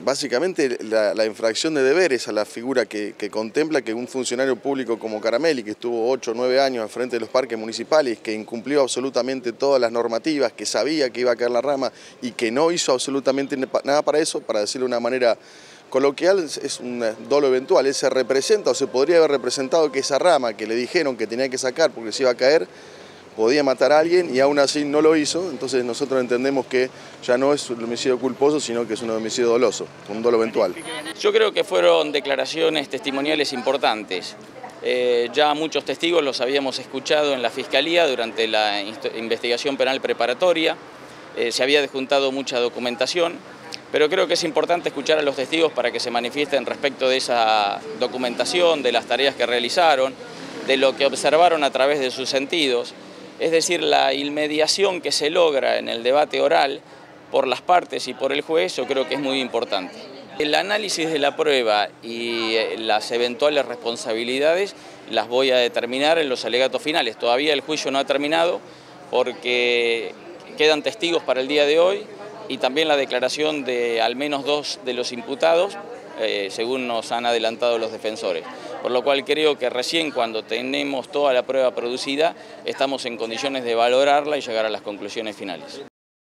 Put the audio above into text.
básicamente la infracción de deberes a la figura que contempla que un funcionario público como Caramelli, que estuvo 8 o 9 años al frente de los parques municipales, que incumplió absolutamente todas las normativas, que sabía que iba a caer la rama y que no hizo absolutamente nada para eso, para decirlo de una manera coloquial, es un dolo eventual. Él se representa o se podría haber representado que esa rama que le dijeron que tenía que sacar porque se iba a caer, podía matar a alguien y aún así no lo hizo. Entonces nosotros entendemos que ya no es un homicidio culposo, sino que es un homicidio doloso, un dolo eventual. Yo creo que fueron declaraciones testimoniales importantes. Ya muchos testigos los habíamos escuchado en la Fiscalía durante la investigación penal preparatoria. Se había juntado mucha documentación, pero creo que es importante escuchar a los testigos para que se manifiesten respecto de esa documentación, de las tareas que realizaron, de lo que observaron a través de sus sentidos. Es decir, la inmediación que se logra en el debate oral por las partes y por el juez, yo creo que es muy importante. El análisis de la prueba y las eventuales responsabilidades las voy a determinar en los alegatos finales. Todavía el juicio no ha terminado porque quedan testigos para el día de hoy y también la declaración de al menos 2 de los imputados, según nos han adelantado los defensores. Por lo cual creo que recién cuando tenemos toda la prueba producida estamos en condiciones de valorarla y llegar a las conclusiones finales.